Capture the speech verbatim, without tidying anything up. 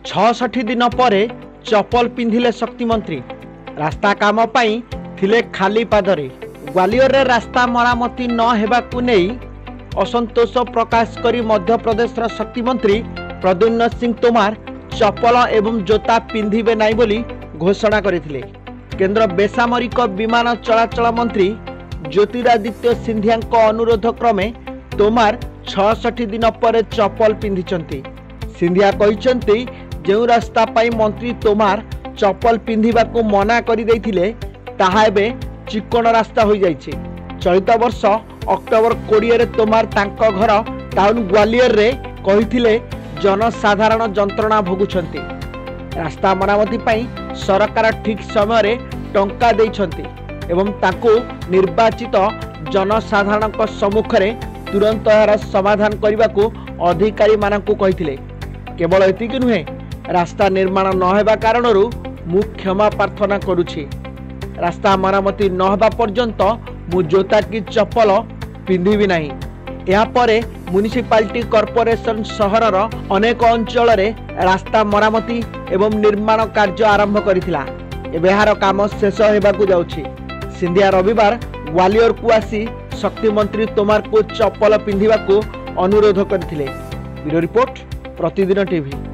छठी दिन पर चप्पल पिंधिले शक्ति मंत्री। रास्ता काम पाई थिले खाली पादरे। ग्वालियर रे रास्ता मरामती न हेबाकु नेई असंतोष प्रकाश करी मध्य प्रदेश शक्ति मंत्री प्रद्युम्न सिंह तोमार चप्पल एवं जोता पिंधिबे नाई बोली घोषणा करथिले। केंद्र बेसामरिक विमान चलाचल मंत्री ज्योतिरादित्य सिंधिया अनुरोध क्रमे तोमार छठी दिन पर चप्पल पिंधिचंती। सिंधिया कहिसंती जो रास्ता पाई मंत्री तोमार चप्पल पिंधिबा को मना करि दैथिले ताहा एबे चिकण रास्ता हो जाइछि। चलित वर्ष अक्टोबर बीस रे तोमार तांको घर टाउन ग्वालियर रे कहिथिले जनसाधारण जंत्रणा भोगुछंती। रास्ता मरामती पाई सरकार ठीक समय रे टंका दैछंती एवं ताको निर्वाचित जनसाधारण सम्मुख रे तुरंत यार समाधान करने को अधिकारी मानकु कहिथिले। केवल एतिक नुहे रास्ता निर्माण न हेबा कारणरू मु क्षमा प्रार्थना करुछि। रास्ता मरामती न हेबा पर्यंत मु जोता की चप्पल पिंधिबि नाही। या परे म्युनिसिपालिटी कॉर्पोरेशन सहरर अनेक अंचल रे रास्ता मरामती एवं निर्माण कार्य आरंभ करिथिला। एबे यार काम शेष हेबाकु जाउछि। सिंधिया रविवार ग्वालियर को आसी शक्ति मंत्री तोमार को चप्पल पिंधिबा को अनुरोध करथिले। Bureau report Pratidin TV.